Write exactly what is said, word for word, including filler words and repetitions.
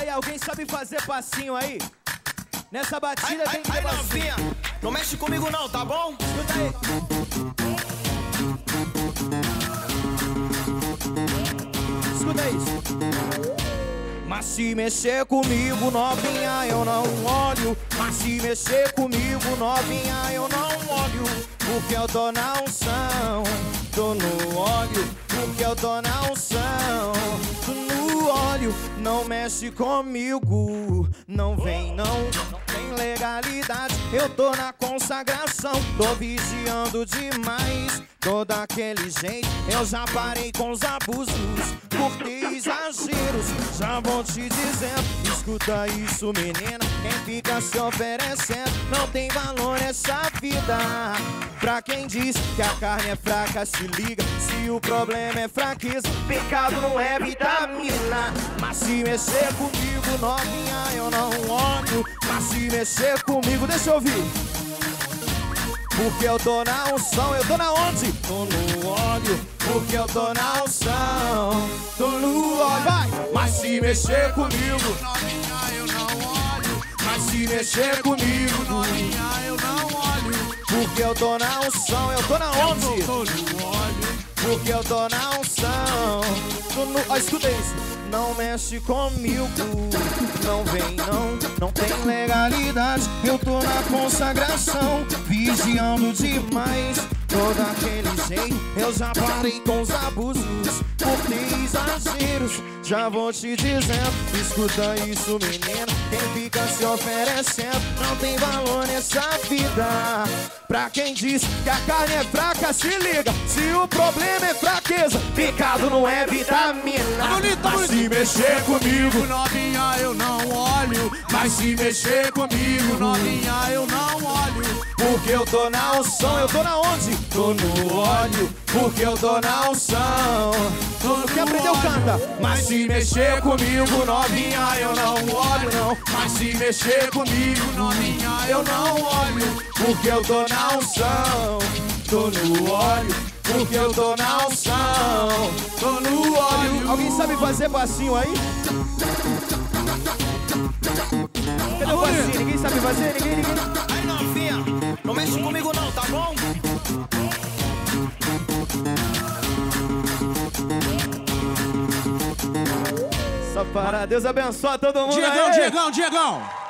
aí, alguém sabe fazer passinho aí? Nessa batida tem que ter passinho. Novinha, não mexe comigo não, tá bom? Escuta aí. Escuta isso. Mas se mexer comigo, novinha, eu não olho. Mas se mexer comigo, novinha, eu não olho. Porque eu tô na unção, tô no óleo. Porque eu tô na unção, tô no óleo. Não mexe comigo, não vem não, não tem legalidade. Eu tô na consagração, tô vigiando demais. Tô daquele jeito, eu já parei com os abusos, por ter exageros. Já vou te dizendo, escuta isso menina, quem fica se oferecendo não tem valor nessa vida. Pra quem diz que a carne é fraca, se liga, se o problema é fraqueza, pecado não é vitamina. Mas se mexer comigo, novinha, eu não olho. Mas se mexer comigo, deixa eu ouvir. Porque eu tô na unção, eu tô na onde? Tô no óleo. Porque eu tô na unção, tô no óleo. Vai! Mas se mexer comigo, novinha, eu não olho. Mas se mexer comigo, novinha, eu não olho. Porque eu tô na unção, eu tô na onde? Eu tô no óleo. Porque eu tô na unção, tô no... Ó, escuta isso. Não mexe comigo, não vem não, não tem legalidade. Eu tô na consagração, vigiando demais. Tô daquele jeito, eu já parei com os abusos, por ter exageros. Já vou te dizendo, escuta isso menina, quem fica se oferecendo não tem valor nessa vida. Pra quem diz que a carne é fraca, se liga, se o problema é fraqueza, pecado não é vitamina. Bonita, Mas se mexer comigo, novinha, eu não olho. mas se mexer comigo, Novinha, eu não olho. porque eu tô na unção, eu tô na onde? Tô no óleo, porque eu tô na unção. Quem aprendeu canta. Mas se mexer comigo, novinha, eu não olho não. Mas se mexer comigo, novinha, eu não olho. Porque eu tô na unção, tô no óleo. Porque eu tô na unção, tô no óleo. Alguém sabe fazer passinho aí? Cadê o passinho? Ninguém sabe fazer? Ninguém, ninguém. Aí novinha, não mexe comigo não, tá bom? Só para Deus abençoe todo mundo. Diegão, aí. Diegão, Diegão.